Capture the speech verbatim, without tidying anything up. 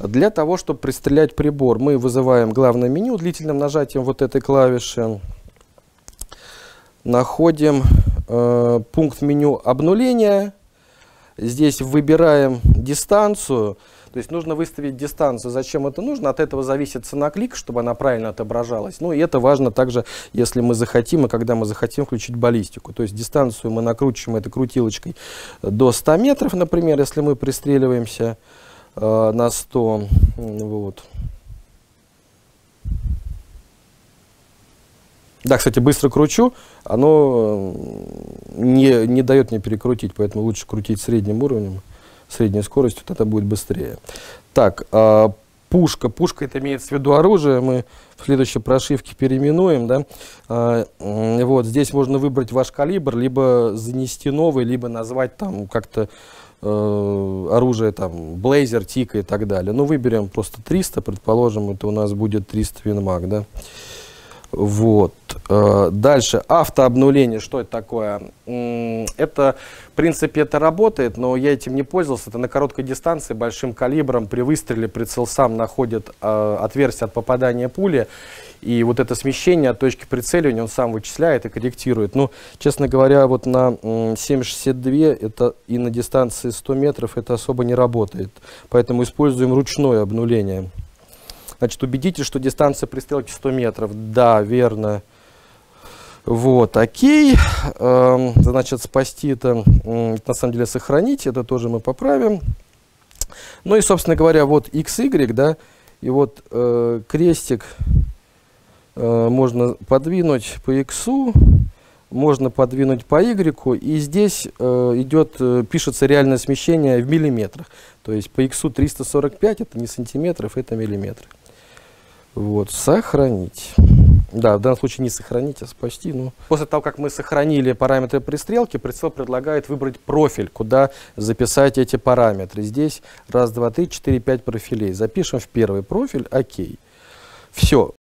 Для того, чтобы пристрелять прибор, мы вызываем главное меню длительным нажатием вот этой клавиши. Находим э, пункт меню обнуления. Здесь выбираем дистанцию. То есть нужно выставить дистанцию. Зачем это нужно? От этого зависит цена клика, чтобы она правильно отображалась. Ну и это важно также, если мы захотим, и когда мы захотим включить баллистику. То есть дистанцию мы накручиваем этой крутилочкой до ста метров, например, если мы пристреливаемся э, на сто. Вот. Да, кстати, быстро кручу, оно не, не дает мне перекрутить, поэтому лучше крутить средним уровнем, средней скоростью, вот это будет быстрее. Так, э, пушка. Пушка — это имеется в виду оружие, мы в следующей прошивке переименуем. Да? Э, э, вот, здесь можно выбрать ваш калибр, либо занести новый, либо назвать там как-то э, оружие, там, Блейзер, Тика и так далее. Ну, выберем просто триста, предположим, это у нас будет триста Винмаг, да? Вот. Дальше автообнуление. Что это такое? Это, в принципе, это работает, но я этим не пользовался. Это на короткой дистанции, большим калибром. При выстреле прицел сам находит э, отверстие от попадания пули. И вот это смещение от точки прицеливания он сам вычисляет и корректирует. Ну, честно говоря, вот на семь шестьдесят два это и на дистанции сто метров это особо не работает. Поэтому используем ручное обнуление. Значит, убедитесь, что дистанция пристрелки сто метров. Да, верно. Вот, окей. Эм, значит, спасти это, на самом деле, сохранить. Это тоже мы поправим. Ну и, собственно говоря, вот икс игрек, да, и вот э, крестик э, можно подвинуть по X, можно подвинуть по Y, и здесь э, идет, э, пишется реальное смещение в миллиметрах. То есть по X триста сорок пять, это не сантиметров, это миллиметры. Вот, сохранить. Да, в данном случае не сохранить, а спасти. Ну. После того, как мы сохранили параметры пристрелки, прицел предлагает выбрать профиль, куда записать эти параметры. Здесь раз, два, три, четыре, пять профилей. Запишем в первый профиль, окей. Все.